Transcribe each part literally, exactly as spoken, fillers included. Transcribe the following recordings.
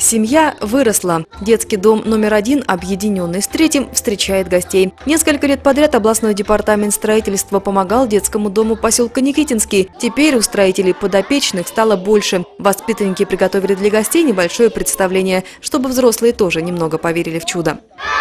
Семья выросла. Детский дом номер один, объединенный с третьим, встречает гостей. Несколько лет подряд областной департамент строительства помогал детскому дому поселка Никитинский. Теперь у строителей подопечных стало больше. Воспитанники приготовили для гостей небольшое представление, чтобы взрослые тоже немного поверили в чудо.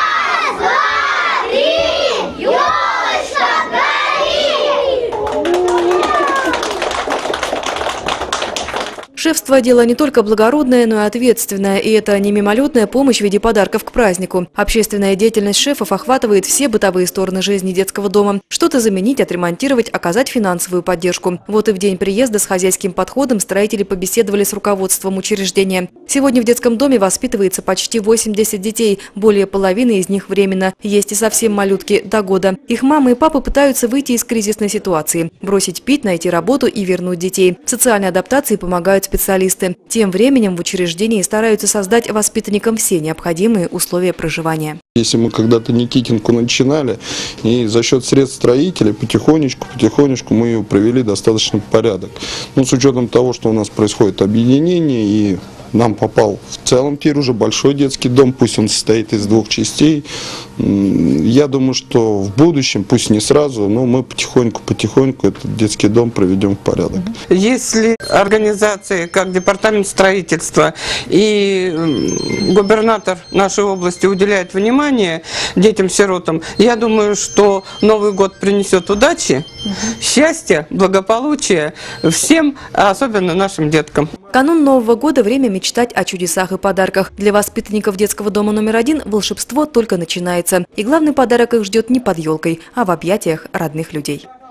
Шефство – дело не только благородное, но и ответственное. И это не мимолетная помощь в виде подарков к празднику. Общественная деятельность шефов охватывает все бытовые стороны жизни детского дома. Что-то заменить, отремонтировать, оказать финансовую поддержку. Вот и в день приезда с хозяйским подходом строители побеседовали с руководством учреждения. Сегодня в детском доме воспитывается почти восемьдесят детей. Более половины из них временно. Есть и совсем малютки до года. Их мамы и папы пытаются выйти из кризисной ситуации. Бросить пить, найти работу и вернуть детей. В социальной адаптации помогают специалисты. Тем временем в учреждении стараются создать воспитанникам все необходимые условия проживания. Если мы когда-то Никитинку начинали, и за счет средств строителей потихонечку, потихонечку мы ее привели достаточно в порядок. Ну, с учетом того, что у нас происходит объединение, и нам попал в целом теперь уже большой детский дом, пусть он состоит из двух частей. Я думаю, что в будущем, пусть не сразу, но мы потихоньку-потихоньку этот детский дом приведем в порядок. Если организации, как департамент строительства и губернатор нашей области уделяют внимание детям-сиротам, я думаю, что Новый год принесет удачи, счастья, благополучия всем, а особенно нашим деткам. Канун Нового года – время мечтать о чудесах и подарках. Для воспитанников детского дома номер один волшебство только начинается. И главный подарок их ждет не под елкой, а в объятиях родных людей.